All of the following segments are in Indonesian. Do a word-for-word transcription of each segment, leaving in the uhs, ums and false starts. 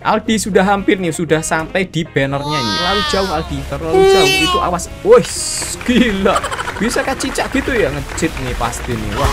Aldi sudah hampir nih, sudah sampai di bannernya ini. Terlalu jauh Aldi, terlalu jauh. Itu awas. Wih, gila. Bisa kayak cicak gitu ya, nge-cheat nih pasti nih. Wah.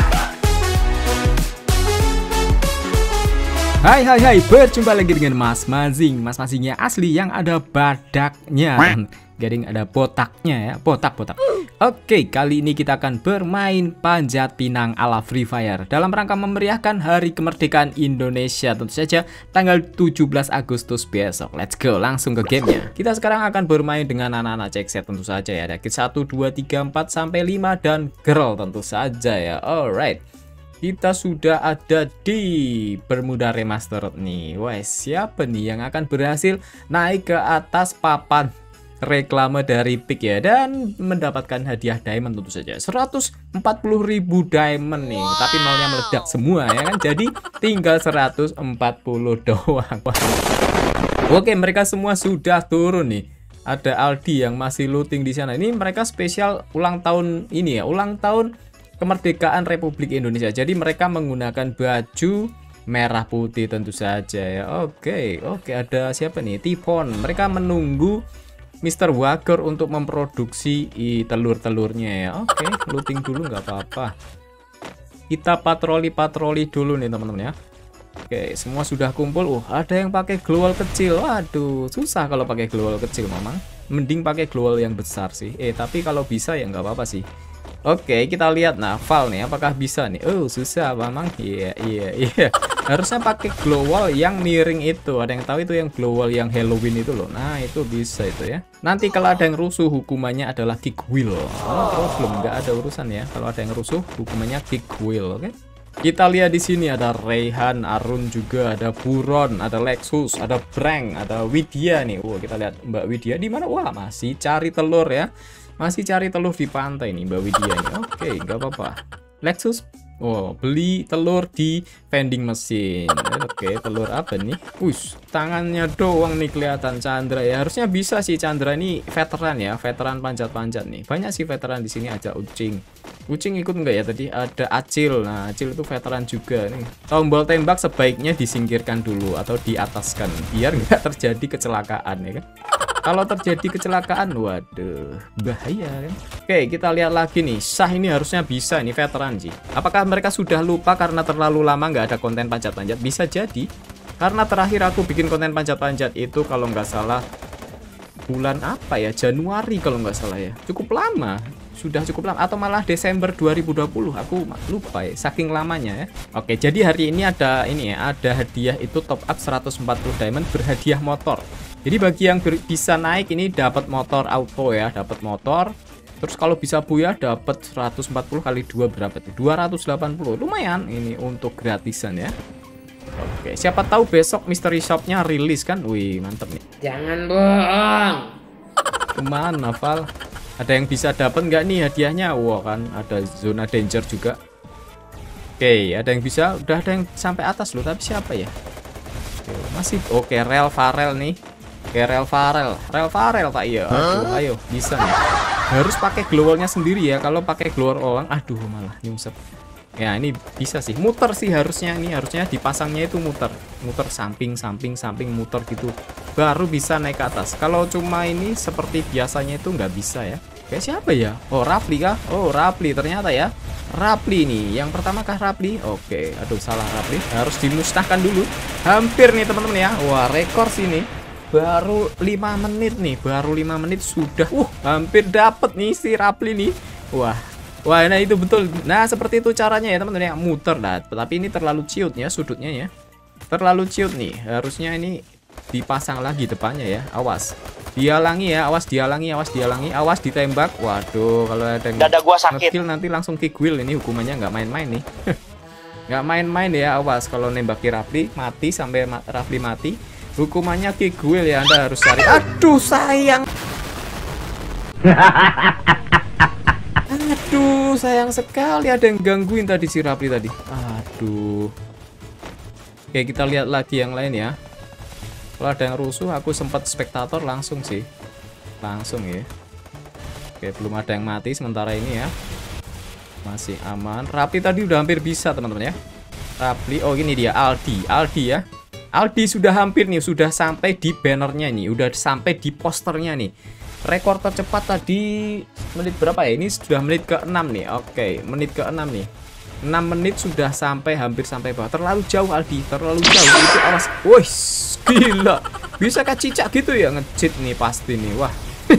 Hai hai hai, berjumpa lagi dengan Mas Mazing. Mas Mazingnya asli yang ada badaknya. Gading ada botaknya ya, botak-botak. Oke, kali ini kita akan bermain panjat pinang ala Free Fire dalam rangka memeriahkan Hari Kemerdekaan Indonesia, tentu saja tanggal tujuh belas Agustus besok. Let's go, langsung ke gamenya. Kita sekarang akan bermain dengan anak-anak cekset tentu saja ya. Ada kit satu, dua, tiga, empat, sampai lima dan girl tentu saja ya. Alright. Kita sudah ada di Bermuda Remastered nih. Wes, siapa nih yang akan berhasil naik ke atas papan reklame dari Peak ya, dan mendapatkan hadiah diamond tentu saja seratus empat puluh ribu diamond nih. Wow. Tapi nolnya meledak semua ya kan, jadi tinggal seratus empat puluh doang. Oke, mereka semua sudah turun nih. Ada Aldi yang masih looting di sana. Ini mereka spesial ulang tahun ini ya, ulang tahun kemerdekaan Republik Indonesia. Jadi mereka menggunakan baju merah putih tentu saja ya. Oke, oke, ada siapa nih? Tipon. Mereka menunggu Mister Wager untuk memproduksi telur-telurnya ya. Oke, looting dulu nggak apa-apa. Kita patroli-patroli dulu nih teman-teman ya. Oke, semua sudah kumpul. Uh, ada yang pakai glowal kecil. Waduh, susah kalau pakai glowal kecil, Mamang. Mending pakai glowal yang besar sih. Eh, tapi kalau bisa ya nggak apa-apa sih. Oke, kita lihat Naval nih, apakah bisa nih? Oh, susah, Mamang. Iya, iya, iya. Harusnya pakai glowal yang miring itu. Ada yang tahu itu yang glowal yang Halloween itu loh. Nah, itu bisa itu ya. Nanti kalau ada yang rusuh, hukumannya adalah kick wheel. Oh, problem, nggak ada urusan ya. Kalau ada yang rusuh, hukumannya kick wheel, oke? Kita lihat di sini ada Reyhan, Arun juga, ada Buron, ada Lexus, ada Brank, ada Widya nih. Wah, kita lihat Mbak Widya di mana? Wah, masih cari telur ya. Masih cari telur di pantai nih Mbak Widya nih. Oke, nggak apa-apa. Lexus, oh, beli telur di vending mesin. Oke, telur apa nih? Wush, tangannya doang nih kelihatan Chandra ya. Harusnya bisa sih, Chandra ini veteran ya, veteran panjat-panjat nih. Banyak sih veteran di sini. Ada Ucing. Ucing ikut nggak ya tadi? Ada Acil. Nah, Acil itu veteran juga nih. Tombol tembak sebaiknya disingkirkan dulu atau diataskan biar nggak terjadi kecelakaan ya kan. Kalau terjadi kecelakaan, waduh, bahaya kan. Oke, kita lihat lagi nih. Syah ini harusnya bisa, ini veteran sih. Apakah mereka sudah lupa karena terlalu lama nggak ada konten panjat-panjat? Bisa jadi. Karena terakhir aku bikin konten panjat-panjat itu kalau nggak salah bulan apa ya? Januari kalau nggak salah ya. Cukup lama. Sudah cukup lama. Atau malah Desember dua ribu dua puluh. Aku lupa ya. Saking lamanya ya. Oke, jadi hari ini ada ini ya. Ada hadiah itu top up seratus empat puluh diamond berhadiah motor. Jadi bagi yang bisa naik ini dapat motor auto ya, dapat motor. Terus kalau bisa buya dapat seratus empat puluh kali dua berapa tuh? dua ratus delapan puluh. Lumayan ini untuk gratisan ya. Oke, siapa tahu besok mystery shopnya rilis kan? Wih, mantep nih. Jangan bohong. Kemana, Val? Ada yang bisa dapat nggak nih hadiahnya? Wah, kan ada zona danger juga. Oke, ada yang bisa, udah ada yang sampai atas loh, tapi siapa ya? Oke, masih oke, Rel Farel nih. Oke, Rel Farel, Rel Farel Pak ya. Aduh, ayo bisa nih. Harus pakai glowalnya sendiri ya. Kalau pakai glowal orang, aduh malah nyungsep. Ya ini bisa sih, muter sih harusnya. Ini harusnya dipasangnya itu muter, muter samping, samping, samping, muter gitu. Baru bisa naik ke atas. Kalau cuma ini seperti biasanya itu nggak bisa ya. Kayak siapa ya? Oh, Rapli kah? Oh, Rapli ternyata ya. Rapli nih, yang pertama kah Rapli? Oke, aduh salah Rapli. Harus dimusnahkan dulu. Hampir nih teman-teman ya. Wah, rekor sini. Baru lima menit nih, baru lima menit sudah uh hampir dapet nih si Rapli nih. Wah. Wah, nah itu betul. Nah, seperti itu caranya ya teman-teman ya, muter dah. Tapi ini terlalu ciut ya sudutnya ya. Terlalu ciut nih. Harusnya ini dipasang lagi depannya ya. Awas. Dihalangi ya, awas dihalangi, awas dihalangi, awas ditembak. Waduh, kalau ada yang dada gua sakit. Ngekill nanti langsung kick wheel, ini hukumannya nggak main-main nih. Nggak main-main ya, awas kalau nembaki Rapli mati sampai ma Rapli mati. Hukumannya kick wheel ya, Anda harus cari. Aduh, sayang. Aduh, sayang sekali ada yang gangguin tadi si Rapli tadi. Aduh. Oke, kita lihat lagi yang lain ya. Kalau ada yang rusuh, aku sempat spektator langsung sih. Langsung ya. Oke, belum ada yang mati sementara ini ya. Masih aman. Rapli tadi udah hampir bisa, teman-teman ya. Rapli, oh ini dia Aldi. Aldi ya. Aldi sudah hampir nih, sudah sampai di bannernya nih, udah sampai di posternya nih. Rekor tercepat tadi menit berapa ya? Ini sudah menit ke enam nih. Oke, menit ke enam nih. enam menit sudah sampai, hampir sampai bawah. Terlalu jauh Aldi, terlalu jauh. Itu awas. Wih, gila. Bisa kayak cicak gitu ya, nge-cheat nih pasti nih. Wah.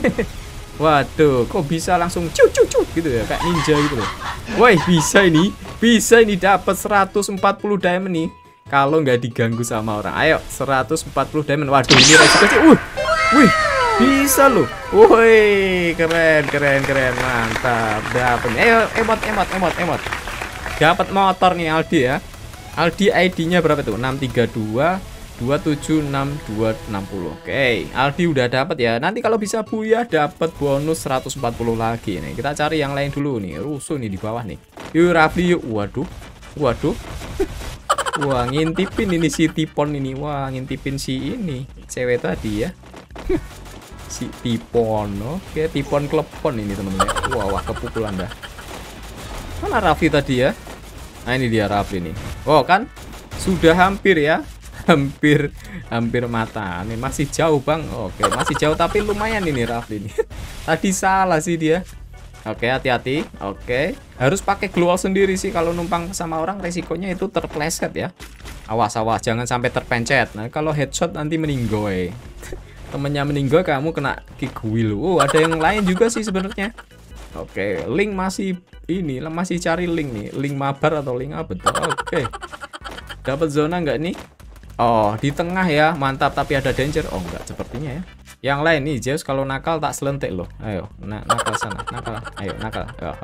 Waduh, kok bisa langsung cu cu cu gitu ya, kayak ninja gitu loh. Woi, bisa ini. Bisa ini dapat seratus empat puluh diamond nih. Kalau nggak diganggu sama orang. Ayo, seratus empat puluh diamond. Waduh, ini resiko sih. Uh, wih, bisa loh. Woi, keren, keren, keren. Mantap. Dapat. Ayo, emot, emot, emot, emot. Dapat motor nih Aldi ya. Aldi I D-nya berapa tuh? enam tiga dua dua tujuh enam dua enam nol. Oke, Aldi udah dapat ya. Nanti kalau bisa Buya dapat bonus seratus empat puluh lagi nih. Kita cari yang lain dulu nih. Rusuh nih di bawah nih. Yuk, Rafli yuk. Waduh. Waduh. Wah, ngintipin ini si Tipon ini. Wah, ngintipin si ini cewek tadi ya. Si Tipon. Oke, Tipon klepon ini teman-teman. Wah, wah, kepukulan dah. Mana Rafli tadi ya? Nah, ini dia Rafli nih. Oh, kan sudah hampir ya. Hampir hampir mata. Ini masih jauh, Bang. Oke, masih jauh tapi lumayan ini Rafli nih. Tadi salah sih dia. Oke, hati-hati. Oke, harus pakai glue wall sendiri sih kalau numpang sama orang, resikonya itu terpleset ya. Awas, awas, jangan sampai terpencet. Nah, kalau headshot nanti meninggoy. Temennya meninggoy, kamu kena kick wheel. Oh, ada yang lain juga sih sebenarnya. Oke, link masih ini, masih cari link nih. Link mabar atau link apa tuh? Oke. Dapat zona nggak nih? Oh, di tengah ya. Mantap, tapi ada danger. Oh, enggak sepertinya ya. Yang lain nih, Zeus kalau nakal tak selentik loh. Ayo, na nakal sana, nakal. Ayo, nakal.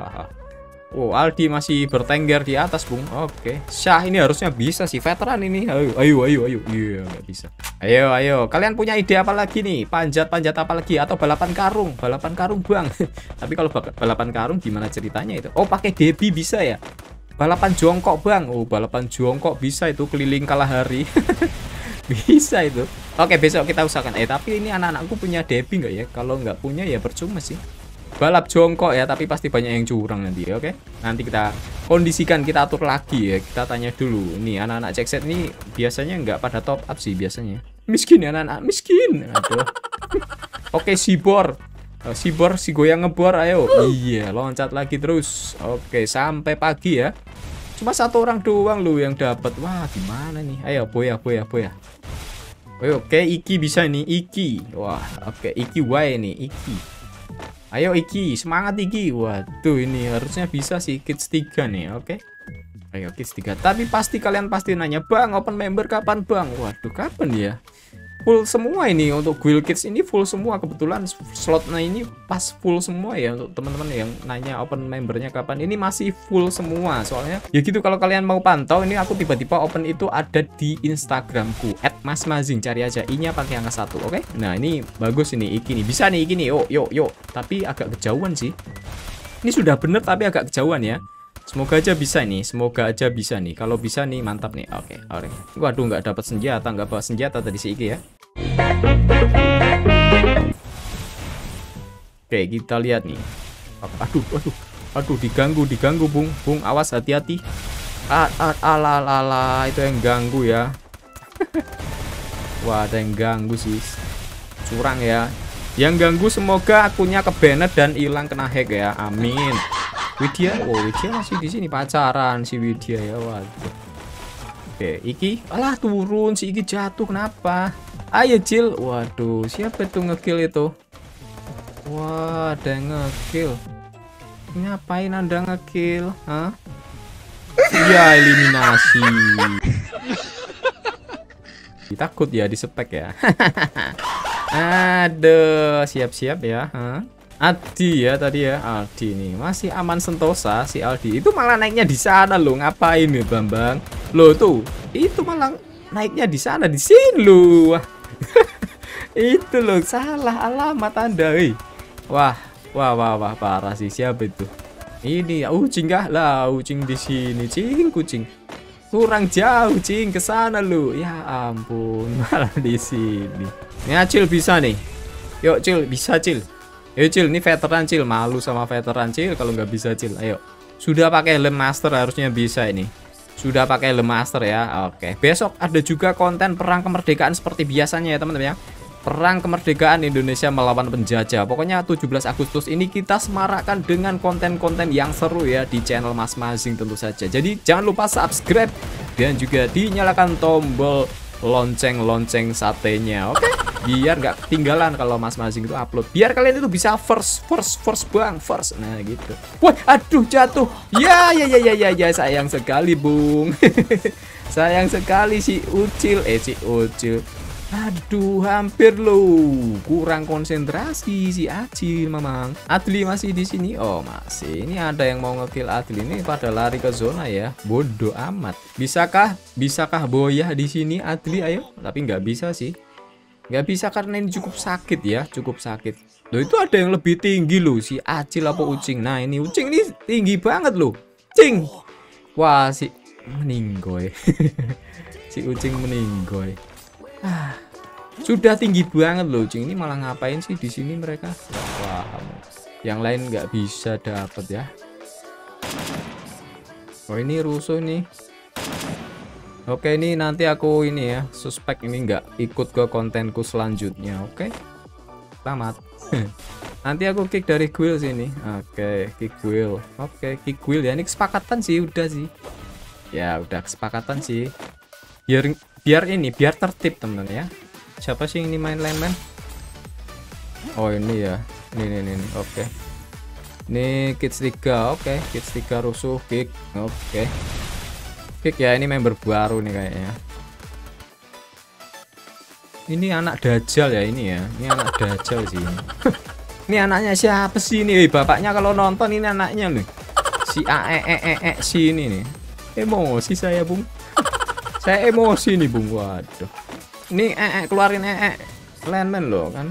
Oh, Aldi masih bertengger di atas, Bung. Oke. Syah ini harusnya bisa sih, veteran ini. Ayo, ayo, ayo, ayo. Iya, nggak bisa. Ayo, ayo. Kalian punya ide apa lagi nih? Panjat-panjat apa lagi atau balapan karung? Balapan karung, Bang. Tapi kalau balapan karung gimana ceritanya itu? Oh, pakai Debbie bisa ya? Balapan jongkok, Bang. Oh, balapan jongkok bisa itu, keliling kalahari. Bisa itu. Oke, besok kita usahakan. Eh, tapi ini anak-anakku punya Debbie nggak ya? Kalau nggak punya ya percuma sih. Balap jongkok ya, tapi pasti banyak yang curang nanti. Oke, nanti kita kondisikan, kita atur lagi ya. Kita tanya dulu. Nih, anak-anak cekset ini biasanya nggak pada top up sih biasanya. Miskin ya anak-anak, miskin. Aduh. Oke, Sibor. Sibor, si goyang ngebor, ayo. Iya, loncat lagi terus. Oke, sampai pagi ya. Cuma satu orang doang lu yang dapat. Wah, gimana nih? Ayo, boya, boya, boya. Oke, Iki bisa nih, Iki. Wah, oke, Iki Y nih, Iki. Ayo Iki, semangat Iki. Waduh, ini harusnya bisa sih Kids tiga nih, oke. Ayo Kids tiga. Tapi pasti kalian pasti nanya, "Bang, open member kapan, Bang?" Waduh, kapan ya? Full semua ini untuk Guild Kids ini full semua, kebetulan slotnya ini pas full semua ya untuk teman-teman yang nanya open membernya kapan. Ini masih full semua soalnya. Ya gitu, kalau kalian mau pantau ini aku tiba-tiba open itu ada di Instagramku et mas mazing, cari aja i-nya pakai angka satu, oke? Okay? Nah, ini bagus ini Iki nih. Bisa nih Iki nih. Yuk, yuk, yuk. Tapi agak kejauhan sih. Ini sudah bener tapi agak kejauhan ya. Semoga aja bisa nih, semoga aja bisa nih. Kalau bisa nih mantap nih. Oke, okay, oke. Okay. Waduh, nggak dapat senjata, nggak bawa senjata tadi si Iki ya. Oke, kita lihat nih. Aduh, aduh, aduh, diganggu, diganggu, Bung, Bung, awas, hati-hati. Ah, ah, ala, ala, itu yang ganggu ya. Wah, ada yang ganggu sih. Curang ya. Yang ganggu semoga akunnya kebanet dan hilang kena hack ya. Amin. Widya, oh Widya masih di sini pacaran si Widya ya, waduh. Oke, Iki, alah turun si Iki jatuh kenapa? Ayo Cil, waduh, siapa itu ngekill itu? Wah, ada yang ngekill. Ngapain Anda ngekill? Hah? Ya eliminasi. Takut ya di spek ya. Aduh, siap-siap ya. Hah? Aldi ya tadi ya, Aldi nih masih aman sentosa si Aldi. Itu malah naiknya di sana loh, ngapain nih Bambang? Loh tuh, itu malah naiknya di sana, di sini loh. Itu loh, salah alamat Anda, hei. Wah, wah, wah, wah, parah sih. Siapa itu? Ini kucing kah? Lah, kucing di sini, cing, kucing. Kurang jauh, cing, ke sana lu. Ya ampun, malah di sini. Ini Acil bisa nih. Yuk, Cil, bisa, Cil. Ayo Cil, ini veteran Cil, malu sama veteran Cil kalau nggak bisa Cil. Ayo, sudah pakai helm master harusnya bisa ini. Sudah pakai Le Master ya. Oke, besok ada juga konten perang kemerdekaan seperti biasanya ya teman-teman ya. Perang kemerdekaan Indonesia melawan penjajah. Pokoknya tujuh belas Agustus ini kita semarakkan dengan konten-konten yang seru ya di channel Mas Mazing tentu saja. Jadi jangan lupa subscribe dan juga dinyalakan tombol lonceng-lonceng satenya. Oke, biar nggak ketinggalan kalau Mas Mazing itu upload. Biar kalian itu bisa first, first, first bang, first. Nah gitu. Wah, aduh jatuh. Ya, ya, ya, ya, ya, ya. Sayang sekali, Bung. Sayang sekali si Ucil. Eh, si Ucil. Aduh, hampir loh. Kurang konsentrasi si Acil, Mamang. Adli masih di sini. Oh, masih. Ini ada yang mau ngekill Adli ini pada lari ke zona ya. Bodoh amat. Bisakah? Bisakah boyah di sini Adli? Ayo. Tapi nggak bisa sih. Nggak bisa karena ini cukup sakit ya. Cukup sakit. Loh, itu ada yang lebih tinggi loh. Si Acil apa Ucing? Nah, ini Ucing ini tinggi banget loh. Cing. Wah, si meninggoy. Si Ucing meninggoy. Ah, sudah tinggi banget loh, Cing. Ini malah ngapain sih di sini mereka? Nggak paham. Yang lain nggak bisa dapet ya. Oh, ini rusuh nih. Oke, ini nanti aku ini ya, suspek ini nggak ikut ke kontenku selanjutnya. Oke, selamat. Nanti aku kick dari guild sini. Oke, kick guild. Oke, kick guild ya. Ini kesepakatan sih, udah sih. Ya, udah kesepakatan sih. Biar biar ini biar tertib teman ya. Siapa sih ini main landman? Oh ini ya, ini ini ini. Oke, ini kids tiga. Oke, kids tiga rusuh kick. Oke, kick ya, ini member baru nih kayaknya. Ini anak dajjal ya ini ya. Ini anak dajjal sih ini. Ini anaknya siapa sih ini? Bapaknya kalau nonton ini anaknya nih. Si A E E E, -E si ini nih. Emosi saya, Bung. Saya emosi nih, Bung. Waduh. Ini eh, eh keluarin eh, eh. landman loh kan.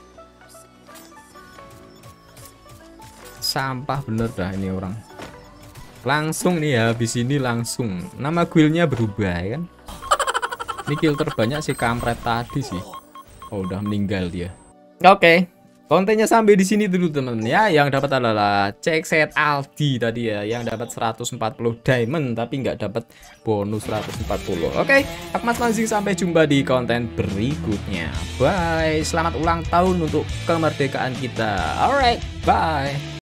Sampah bener dah ini orang. Langsung nih ya, habis ini langsung. Nama guildnya berubah ya kan. Ini kill terbanyak si kampret tadi sih. Oh, udah meninggal dia. Oke. Okay. Kontennya sampai di sini dulu teman-teman ya. Yang dapat adalah cek set Aldi tadi ya, yang dapat seratus empat puluh diamond tapi nggak dapat bonus seratus empat puluh. Oke, aku Mas Mazing, sampai jumpa di konten berikutnya. Bye. Selamat ulang tahun untuk kemerdekaan kita. Alright, bye.